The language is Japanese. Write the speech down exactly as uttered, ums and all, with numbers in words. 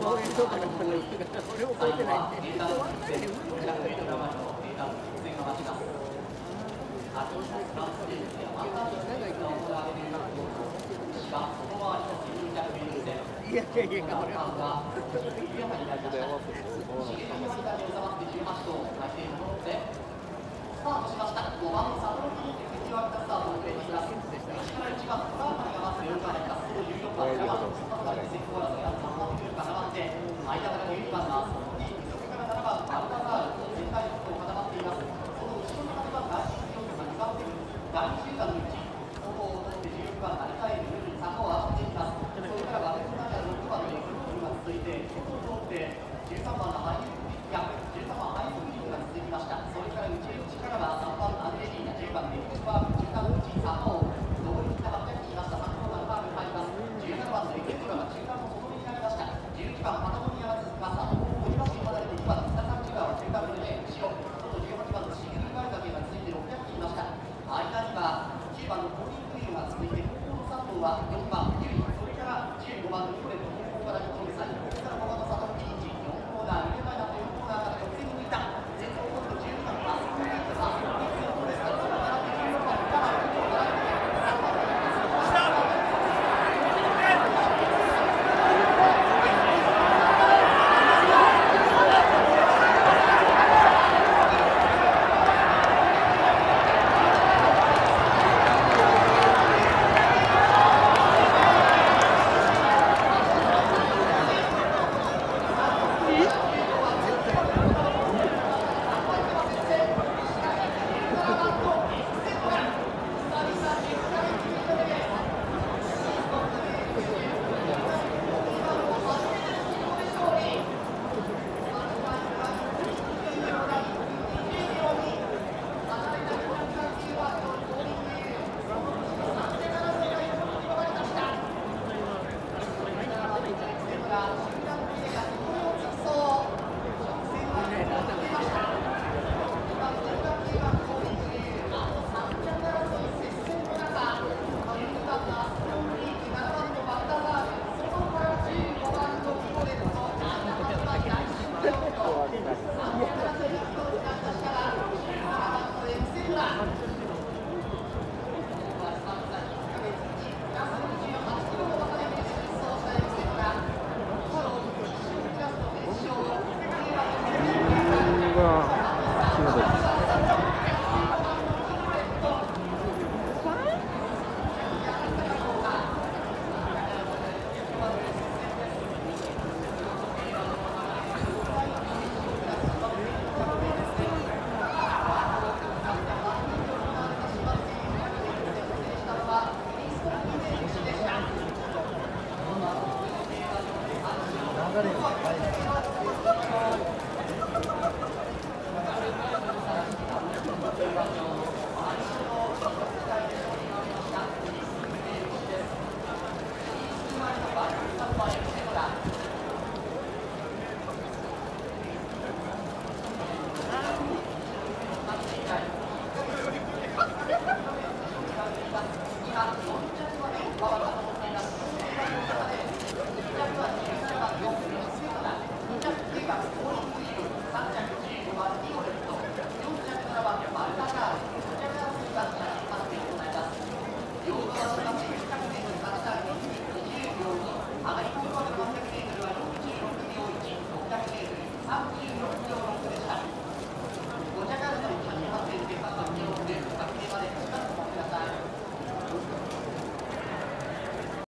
応援とかの人が俺を覚えてないって。いやいやいや、これは。スタートしました。ごばんサドルキー敵を当たったスタートを遅れています。内からいちばんスターターが待つよんばんです。じゅうよんばんがスターターが先行争い、あとさんばんくるかなばんで、間からじゅうにばんがそこからななばんアルカザール、全体トップを固まっています。その後ろのはちばんが新日本がにばん手にだいに集団のうち、そこを通ってじゅうろくばんが成田エルに坂を上がっていきます。それからはろくばんのエクロールが続いて、そこを通ってじゅうさんばんのハイユーいやじゅうさんばんハイユーリングが続きました。それから内内からはさんばんアンデリーナ、じゅうばんネックスバーグ、中間のうち坂を上り切ってはっぴゃくにいました。さんばんがファール入ります。じゅうななばんのエケトラが中間の外目になりました。じゅういちばんパタゴニアが続きます。あと追い橋に離れていちばん北三中川は中間ので後ろ、外じゅうはちばんのシグルガルガケが続いてろっぴゃくにいました。間にはきゅうばんのコーリングイルが続いて、後方のさん頭はよんばんユリ、それからじゅうごばんのニコレット、後方からに頭でさん、ここからごばんのサトルキリンチ、よんコーナー、入れ替えたというコーナーから直線に抜いた。前方を取ってじゅうにばんのアスコーナーです。アスコーナーですから、それを狙ってじゅうろくばんのカラー、並んでさんばんのが